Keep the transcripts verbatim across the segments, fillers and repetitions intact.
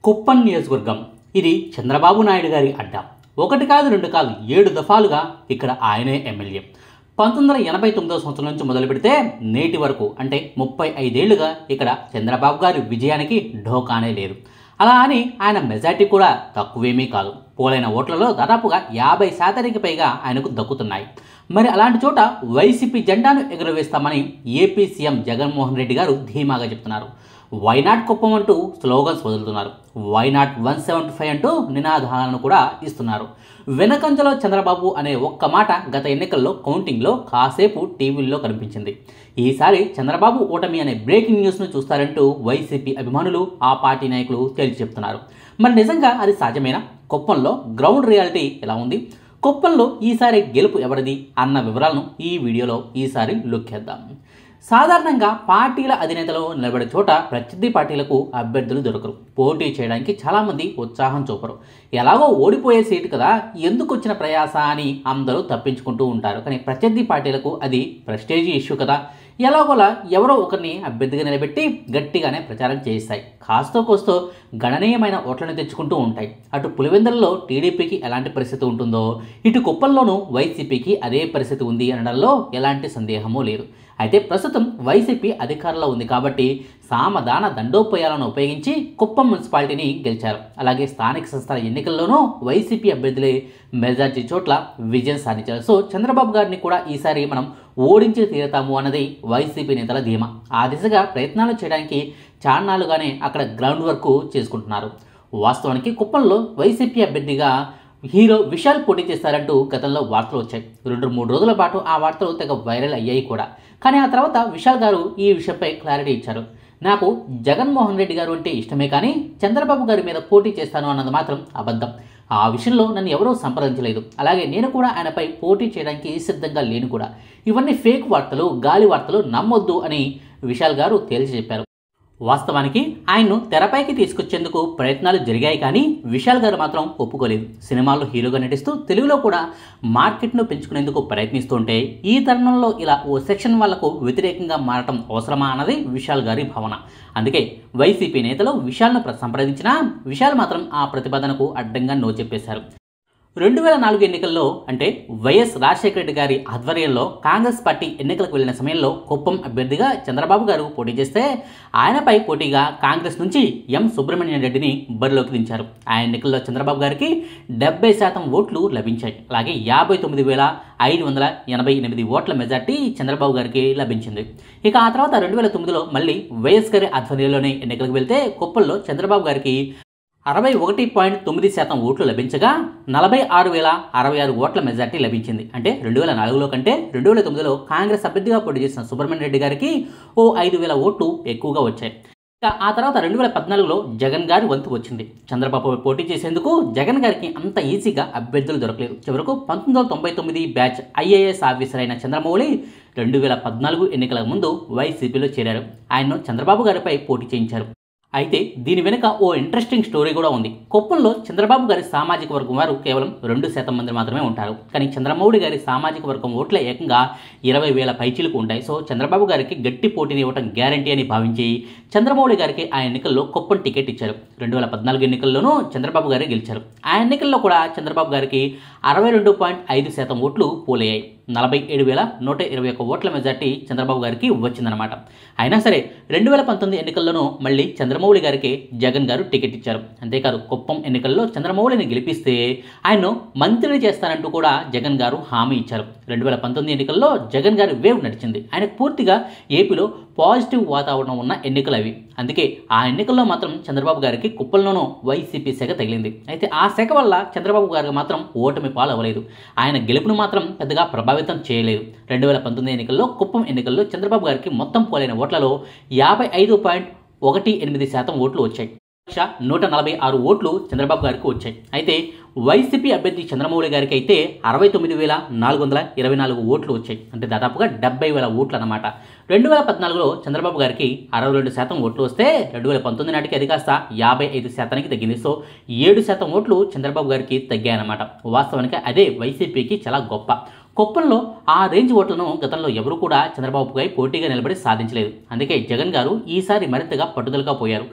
కుప్పం నియోజకవర్గం ఇది చంద్రబాబు నాయుడు గారి అడ్డా. ఒకటి కాదు రెండు కాదు ఏడు దఫాలుగా ఇక్కడ ఆయనే ఎమ్మెల్యే. పంతొమ్మిది వందల ఎనభై తొమ్మిదవ సంవత్సరం నుంచి మొదలు పెడితే నేటి వరకు అంటే ముప్పై ఐదేళ్లుగా ఇక్కడ చంద్రబాబు గారి విజయానికి ఢోకానే లేదు. అలా అని ఆయన మెజార్టీ కూడా తక్కువేమీ కాదు. పోలైన ఓట్లలో దాదాపుగా యాభై శాతానికి పైగా ఆయనకు దక్కుతున్నాయి. మరి అలాంటి చోట వైసీపీ జెండాను ఎగురవేస్తామని ఏపీ సీఎం జగన్మోహన్ రెడ్డి గారు ధీమాగా చెప్తున్నారు. వైనాట్ కుప్పం అంటూ స్లోగన్స్ వదులుతున్నారు. వైనాట్ వన్ సెవెంటీ ఫైవ్ అంటూ నినాదాలను కూడా ఇస్తున్నారు. వెనకంజలో చంద్రబాబు అనే ఒక్క మాట గత ఎన్నికల్లో కౌంటింగ్లో కాసేపు టీవీల్లో కనిపించింది. ఈసారి చంద్రబాబు ఓటమి అనే బ్రేకింగ్ న్యూస్ను చూస్తారంటూ వైసీపీ అభిమానులు, ఆ పార్టీ నాయకులు తేల్చి చెప్తున్నారు. మరి నిజంగా అది సాధ్యమేనా? కుప్పంలో గ్రౌండ్ రియాలిటీ ఎలా ఉంది? కుప్పంలో ఈసారి గెలుపు ఎవరిది అన్న వివరాలను ఈ వీడియోలో ఈసారి లుక్కేద్దాం. సాధారణంగా పార్టీల అధినేతలో నిలబడే చోట ప్రత్యర్థి పార్టీలకు అభ్యర్థులు దొరకరు. పోటీ చేయడానికి చాలామంది ఉత్సాహం చూపరు. ఎలాగో ఓడిపోయే సీటు కదా, ఎందుకు వచ్చిన ప్రయాస అని అందరూ తప్పించుకుంటూ ఉంటారు. కానీ ప్రత్యర్థి పార్టీలకు అది ప్రెస్టేజీ ఇష్యూ కదా, ఎలాగోలా ఎవరో ఒకరిని అభ్యర్థిగా నిలబెట్టి గట్టిగానే ప్రచారం చేయిస్తాయి. కాస్తో కోస్తో గణనీయమైన ఓట్లను తెచ్చుకుంటూ ఉంటాయి. అటు పులివెందులలో టీడీపీకి ఎలాంటి పరిస్థితి ఉంటుందో, ఇటు కుప్పంలోనూ వైసీపీకి అదే పరిస్థితి ఉంది అనడంలో ఎలాంటి సందేహమూ లేదు. అయితే ప్రస్తుతం వైసీపీ అధికారంలో ఉంది కాబట్టి సామధాన దండోపాయాలను ఉపయోగించి కుప్పం మున్సిపాలిటీని గెలిచారు. అలాగే స్థానిక సంస్థల ఎన్నికల్లోనూ వైసీపీ అభ్యర్థులే మెజార్టీ చోట్ల విజయం సాధించారు. సో చంద్రబాబు గారిని కూడా ఈసారి మనం ఓడించి తీరుతాము అన్నది వైసీపీ నేతల ధీమా. ఆ దిశగా ప్రయత్నాలు చేయడానికి చాన్నాలుగానే అక్కడ గ్రౌండ్ వర్క్ చేసుకుంటున్నారు. వాస్తవానికి కుప్పంలో వైసీపీ అభ్యర్థిగా హీరో విశాల్ పోటీ చేస్తారంటూ గతంలో వార్తలు వచ్చాయి. రెండు మూడు రోజుల పాటు ఆ వార్తలు తెగ వైరల్ అయ్యాయి కూడా. కానీ ఆ తర్వాత విశాల్ గారు ఈ విషయంపై క్లారిటీ ఇచ్చారు. నాకు జగన్మోహన్ రెడ్డి గారు అంటే ఇష్టమే, కానీ చంద్రబాబు గారి మీద పోటీ చేస్తాను అన్నది మాత్రం అబద్ధం. ఆ విషయంలో నన్ను ఎవరూ సంప్రదించలేదు. అలాగే నేను కూడా ఆయనపై పోటీ చేయడానికి సిద్ధంగా లేను కూడా. ఇవన్నీ ఫేక్ వార్తలు, గాలి వార్తలు, నమ్మొద్దు అని విశాల్ గారు తేల్చి చెప్పారు. వాస్తవానికి ఆయన్ను తెరపైకి తీసుకొచ్చేందుకు ప్రయత్నాలు జరిగాయి, కానీ విశాల్ గారు మాత్రం ఒప్పుకోలేదు. సినిమాల్లో హీరోగా నటిస్తూ తెలుగులో కూడా మార్కెట్ను పెంచుకునేందుకు ప్రయత్నిస్తుంటే ఈ తరుణంలో ఇలా ఓ సెక్షన్ వాళ్లకు వ్యతిరేకంగా మారటం అవసరమా అన్నది విశాల్ గారి భావన. అందుకే వైసీపీ నేతలు విశాల్ను సంప్రదించినా విశాల్ మాత్రం ఆ ప్రతిపాదనకు అడ్డంగా నో చెప్పేశారు. రెండు వేల నాలుగు ఎన్నికల్లో అంటే వైఎస్ రాజశేఖర రెడ్డి గారి ఆధ్వర్యంలో కాంగ్రెస్ పార్టీ ఎన్నికలకు వెళ్లిన సమయంలో కుప్పం అభ్యర్థిగా చంద్రబాబు గారు పోటీ చేస్తే ఆయనపై పోటీగా కాంగ్రెస్ నుంచి ఎం సుబ్రహ్మణ్యం రెడ్డిని బరిలోకి దించారు. ఆ ఎన్నికల్లో చంద్రబాబు గారికి డెబ్బై శాతం ఓట్లు లభించాయి. అలాగే యాభై తొమ్మిది వేల ఐదు వందల ఎనభై ఎనిమిది ఓట్ల మెజార్టీ చంద్రబాబు గారికి లభించింది. ఇక ఆ తర్వాత రెండు వేల తొమ్మిదిలో మళ్ళీ వైఎస్ గారి ఆధ్వర్యంలోనే ఎన్నికలకు వెళ్తే కుప్పంలో చంద్రబాబు గారికి అరవై ఒకటి పాయింట్ తొమ్మిది శాతం ఓట్లు లభించగా నలభై ఆరు వేల అరవై ఆరు ఓట్ల మెజార్టీ లభించింది. అంటే రెండు వేల నాలుగులో కంటే రెండు వేల తొమ్మిదిలో కాంగ్రెస్ అభ్యర్థిగా పోటీ చేసిన సుబ్రహ్మణ్యం రెడ్డి గారికి ఓ ఐదు వేల ఓట్లు ఎక్కువగా వచ్చాయి. ఇక ఆ తర్వాత రెండు వేల పద్నాలుగులో జగన్ గారి వంతు వచ్చింది. చంద్రబాబు పోటీ చేసేందుకు జగన్ గారికి అంత ఈజీగా అభ్యర్థులు దొరకలేదు. చివరకు పంతొమ్మిది వందల తొంభై తొమ్మిది బ్యాచ్ ఐఏఎస్ ఆఫీసర్ అయిన చంద్రమౌళి రెండు వేల పద్నాలుగు ఎన్నికల ముందు వైసీపీలో చేరారు. ఆయన్ను చంద్రబాబు గారిపై పోటీ చేయించారు. అయితే దీని వెనుక ఓ ఇంట్రెస్టింగ్ స్టోరీ కూడా ఉంది. కుప్పంలో చంద్రబాబు గారి సామాజిక వర్గం వారు కేవలం రెండు శాతం మంది మాత్రమే ఉంటారు. కానీ చంద్రమౌళి గారి సామాజిక వర్గం ఓట్లే ఏకంగా ఇరవై వేల పైచీలకు ఉంటాయి. సో చంద్రబాబు గారికి గట్టి పోటీని ఇవ్వడం గ్యారంటీ అని భావించి చంద్రమౌళి గారికి ఆ ఎన్నికల్లో కుప్పం టికెట్ ఇచ్చారు. రెండు వేల పద్నాలుగు ఎన్నికల్లోనూ చంద్రబాబు గారే గెలిచారు. ఆ ఎన్నికల్లో కూడా చంద్రబాబు గారికి అరవై రెండు పాయింట్ ఐదు శాతం ఓట్లు పోలయ్యాయి. నలభై ఏడు వేల నూట ఇరవై ఒక్క ఓట్ల మెజార్టీ చంద్రబాబు గారికి వచ్చిందనమాట. అయినా సరే రెండు వేల పంతొమ్మిది ఎన్నికల్లోనూ మళ్ళీ చంద్రమౌళి గారికి జగన్ గారు టికెట్ ఇచ్చారు. అంతేకాదు కుప్పం ఎన్నికల్లో చంద్రమౌళిని గెలిపిస్తే ఆయన్ను మంత్రిని చేస్తానంటూ కూడా జగన్ గారు హామీ ఇచ్చారు. రెండు వేల పంతొమ్మిది ఎన్నికల్లో జగన్ గారి వేవ్ నడిచింది. ఆయనకు పూర్తిగా ఏపీలో పాజిటివ్ వాతావరణం ఉన్న ఎన్నికలు అవి. అందుకే ఆ ఎన్నికల్లో మాత్రం చంద్రబాబు గారికి కుప్పంలోనూ వైసీపీ శాఖ తగిలింది. అయితే ఆ శాఖ వల్ల చంద్రబాబు గారికి మాత్రం ఓటమి పాలు అవ్వలేదు. ఆయన గెలుపును మాత్రం పెద్దగా ప్రభావితం చేయలేదు. రెండు వేల పంతొమ్మిది ఎన్నికల్లో కుప్పం ఎన్నికల్లో చంద్రబాబు గారికి మొత్తం పోలైన ఓట్లలో యాభై ఐదు పాయింట్ ఒకటి ఎనిమిది శాతం ఓట్లు వచ్చాయి. లక్ష నూట నలభై ఆరు ఓట్లు చంద్రబాబు గారికి వచ్చాయి. అయితే వైసీపీ అభ్యర్థి చంద్రమౌళి గారికి అయితే అరవై తొమ్మిది వేల నాలుగు వందల ఇరవై నాలుగు ఓట్లు వచ్చాయి. అంటే దాదాపుగా డెబ్బై వేల ఓట్లు అన్నమాట. రెండు వేల పద్నాలుగులో చంద్రబాబు గారికి అరవై రెండు శాతం ఓట్లు వస్తే రెండు వేల పంతొమ్మిది నాటికి అది కాస్త యాభై ఐదు శాతానికి తగ్గింది. సో ఏడు శాతం ఓట్లు చంద్రబాబు గారికి తగ్గాయన్నమాట. వాస్తవానికి అదే వైసీపీకి చాలా గొప్ప. కుప్పంలో ఆ రేంజ్ ఓట్లను గతంలో ఎవరు కూడా చంద్రబాబుపై పోటీగా నిలబడి సాధించలేదు. అందుకే జగన్ గారు ఈసారి మరింతగా పట్టుదలగా పోయారు.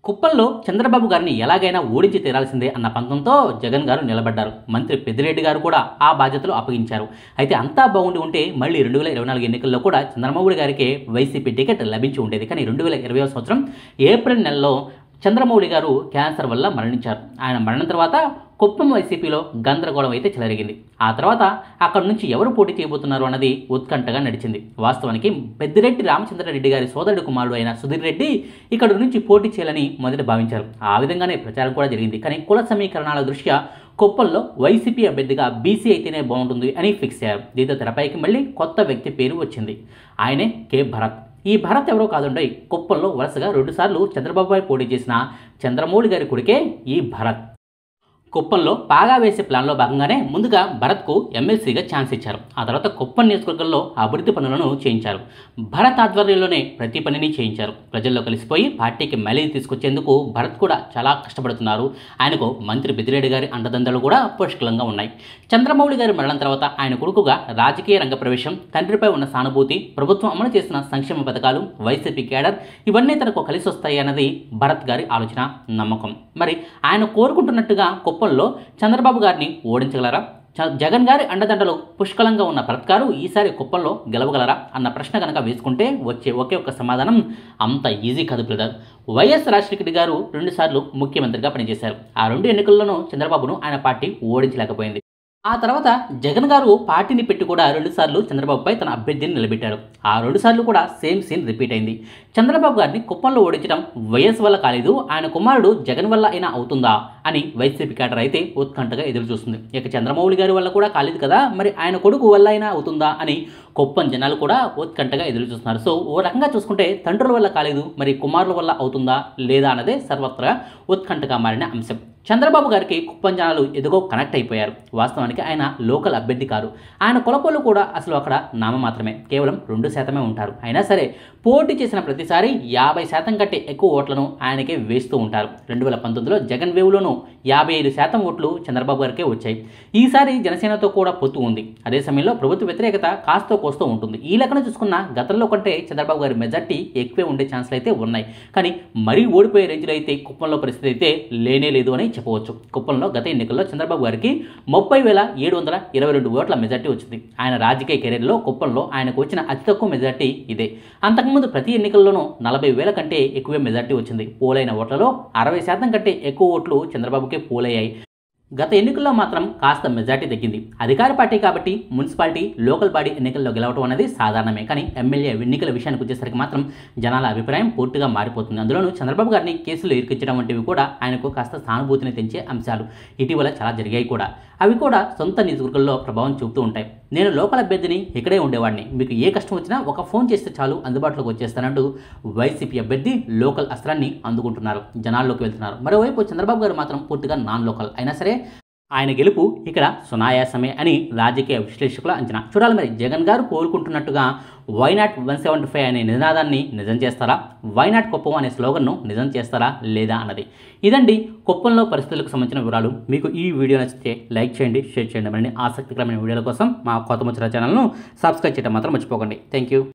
కుప్పంలో చంద్రబాబు గారిని ఎలాగైనా ఓడించి తీరాల్సిందే అన్న పంతంతో జగన్ గారు నిలబడ్డారు. మంత్రి పెద్దిరెడ్డి గారు కూడా ఆ బాధ్యతలు అప్పగించారు. అయితే అంతా బాగుండి ఉంటే మళ్ళీ రెండు వేల ఇరవై నాలుగు ఎన్నికల్లో కూడా చంద్రబాబు గారికి వైసీపీ టికెట్ లభించి ఉండేది. కానీ రెండు వేల ఇరవై సంవత్సరం ఏప్రిల్ నెలలో చంద్రమౌళి గారు క్యాన్సర్ వల్ల మరణించారు. ఆయన మరణం తర్వాత కుప్పం వైసీపీలో గందరగోళం అయితే చెలరిగింది. ఆ తర్వాత అక్కడ నుంచి ఎవరు పోటీ చేయబోతున్నారు అన్నది ఉత్కంఠగా నడిచింది. వాస్తవానికి పెద్దిరెడ్డి రామచంద్రారెడ్డి గారి సోదరుడు కుమారుడు అయిన సుధీర్ రెడ్డి ఇక్కడ నుంచి పోటీ చేయాలని మొదట భావించారు. ఆ విధంగానే ప్రచారం కూడా జరిగింది. కానీ కుల సమీకరణాల దృష్ట్యా కుప్పంలో వైసీపీ అభ్యర్థిగా బీసీ అయితేనే బాగుంటుంది అని ఫిక్స్ అయ్యారు. దీంతో తెరపైకి మళ్ళీ కొత్త వ్యక్తి పేరు వచ్చింది. ఆయనే కె భరత్. ఈ భరత్ ఎవరో కాదుండీ, కుప్పంలో వరుసగా రెండుసార్లు చంద్రబాబుపై పోటీ చేసిన చంద్రమౌళి గారి కొడుకే ఈ భరత్. కుప్పంలో పాగా వేసే ప్లాన్లో భాగంగానే ముందుగా భరత్కు ఎమ్మెల్సీగా ఛాన్స్ ఇచ్చారు. ఆ తర్వాత కుప్పం నియోజకవర్గంలో అభివృద్ధి పనులను చేయించారు. భరత్ ఆధ్వర్యంలోనే ప్రతి పనిని చేయించారు. ప్రజల్లో కలిసిపోయి పార్టీకి మైలేజ్ తీసుకొచ్చేందుకు భరత్ కూడా చాలా కష్టపడుతున్నారు. ఆయనకు మంత్రి పెద్దిరెడ్డి గారి అండదండలు కూడా పుష్కలంగా ఉన్నాయి. చంద్రమౌళి గారి మరణం తర్వాత ఆయన కొడుకుగా రాజకీయ రంగ ప్రవేశం, తండ్రిపై ఉన్న సానుభూతి, ప్రభుత్వం అమలు చేసిన సంక్షేమ పథకాలు, వైసీపీ క్యాడర్ ఇవన్నీ తనకు కలిసి వస్తాయి అన్నది భరత్ గారి ఆలోచన, నమ్మకం. మరి ఆయన కోరుకుంటున్నట్టుగా కుప్పంలో చంద్రబాబు గారిని ఓడించగలరా? జగన్ గారి అండదండలు పుష్కలంగా ఉన్న భరత్ గారు ఈసారి కుప్పంలో గెలవగలరా అన్న ప్రశ్న కనుక వేసుకుంటే వచ్చే ఒకే ఒక్క సమాధానం అంత ఈజీ కాదు బ్రదర్. వైఎస్ రాజశేఖర రెడ్డి గారు రెండుసార్లు ముఖ్యమంత్రిగా పనిచేశారు. ఆ రెండు ఎన్నికల్లోనూ చంద్రబాబును ఆయన పార్టీ ఓడించలేకపోయింది. ఆ తర్వాత జగన్ గారు పార్టీని పెట్టి కూడా రెండుసార్లు చంద్రబాబుపై తన అభ్యర్థిని నిలబెట్టారు. ఆ రెండుసార్లు కూడా సేమ్ సీన్ రిపీట్ అయింది. చంద్రబాబు గారిని కుప్పంలో ఓడించడం వైఎస్ వల్ల కాలేదు, ఆయన కుమారుడు జగన్ వల్ల అయినా అవుతుందా అని వైసీపీ క్యాడర్ అయితే ఉత్కంఠగా ఎదురు చూస్తుంది. ఇక చంద్రమౌళి గారి వల్ల కూడా కాలేదు కదా, మరి ఆయన కొడుకు వల్ల అయినా అవుతుందా అని కుప్పం జనాలు కూడా ఉత్కంఠగా ఎదురు చూస్తున్నారు. సో ఓ రకంగా చూసుకుంటే తండ్రుల వల్ల కాలేదు, మరి కుమారుల వల్ల అవుతుందా లేదా అన్నదే సర్వత్రా ఉత్కంఠగా మారిన అంశం. చంద్రబాబు గారికి కుప్పం జనాలు ఎదుగో కనెక్ట్ అయిపోయారు. వాస్తవానికి ఆయన లోకల్ అభ్యర్థి కాదు. ఆయన కులపోళ్ళు కూడా అసలు అక్కడ నామ మాత్రమే, కేవలం రెండు శాతమే ఉంటారు. అయినా సరే పోటీ చేసిన ప్రతిసారి యాభై శాతం కంటే ఎక్కువ ఓట్లను ఆయనకే వేస్తూ ఉంటారు. రెండు వేల పంతొమ్మిదిలో జగన్ వేవ్లోనూ యాభై ఐదు శాతం ఓట్లు చంద్రబాబు గారికే వచ్చాయి. ఈసారి జనసేనతో కూడా పొత్తు ఉంది. అదే సమయంలో ప్రభుత్వ వ్యతిరేకత కాస్తో కోస్తూ ఉంటుంది. ఈ లెక్కన చూసుకున్న గతంలో కంటే చంద్రబాబు గారి మెజార్టీ ఎక్కువే ఉండే ఛాన్సులు అయితే ఉన్నాయి. కానీ మరీ ఓడిపోయే రేంజ్లో అయితే కుప్పంలో పరిస్థితి అయితే లేనే లేదు అని చెప్పవచ్చు. కుప్పంలో గత ఎన్నికల్లో చంద్రబాబు గారికి ముప్పై వేల ఏడు వందల ఇరవై రెండు ఓట్ల మెజార్టీ వచ్చింది. ఆయన రాజకీయ కెరీర్లో కుప్పంలో ఆయనకు వచ్చిన అతి తక్కువ మెజార్టీ ఇదే. అంతకుముందు ప్రతి ఎన్నికల్లోనూ నలభై వేల కంటే ఎక్కువే మెజార్టీ వచ్చింది. పోలైన ఓట్లలో అరవై శాతం కంటే ఎక్కువ ఓట్లు చంద్రబాబుకే పోలయ్యాయి. గత ఎన్నికల్లో మాత్రం కాస్త మెజార్టీ తగ్గింది. అధికార పార్టీ కాబట్టి మున్సిపాలిటీ, లోకల్ బాడీ ఎన్నికల్లో గెలవడం అనేది సాధారణమే. కానీ ఎమ్మెల్యే ఎన్నికల విషయానికి వచ్చేసరికి మాత్రం జనాల అభిప్రాయం పూర్తిగా మారిపోతుంది. అందులోనూ చంద్రబాబు గారిని కేసులు ఇరికించడం వంటివి కూడా ఆయనకు కాస్త సానుభూతిని తెంచే అంశాలు ఇటీవల చాలా జరిగాయి కూడా. అవి కూడా సొంత నియోజకవర్గంలో ప్రభావం చూపుతూ ఉంటాయి. నేను లోకల్ అభ్యర్థిని, ఇక్కడే ఉండేవాడిని, మీకు ఏ కష్టం వచ్చినా ఒక ఫోన్ చేస్తే చాలు అందుబాటులోకి వచ్చేస్తానంటూ వైసీపీ అభ్యర్థి లోకల్ అస్త్రాన్ని అందుకుంటున్నారు, జనాల్లోకి వెళ్తున్నారు. మరోవైపు చంద్రబాబు గారు మాత్రం పూర్తిగా నాన్ లోకల్. అయినా సరే ఆయన గెలుపు ఇక్కడ సునాయాసమే అని రాజకీయ విశ్లేషకుల అంచనా. చూడాలి మరి జగన్ గారు కోరుకుంటున్నట్టుగా వైనాట్ వన్ సెవెంటీ ఫైవ్ అనే నినాదాన్ని నిజం చేస్తారా, వైనాట్ కుప్పం అనే స్లోగన్ను నిజం చేస్తారా లేదా అన్నది. ఇదండి కుప్పంలో పరిస్థితులకు సంబంధించిన వివరాలు. మీకు ఈ వీడియో నచ్చితే లైక్ చేయండి, షేర్ చేయండి. మరిన్ని ఆసక్తికరమైన వీడియోల కోసం మా కొత్త ముచ్చట ఛానల్ను సబ్స్క్రైబ్ చేయడం మాత్రం మర్చిపోకండి. Thank you.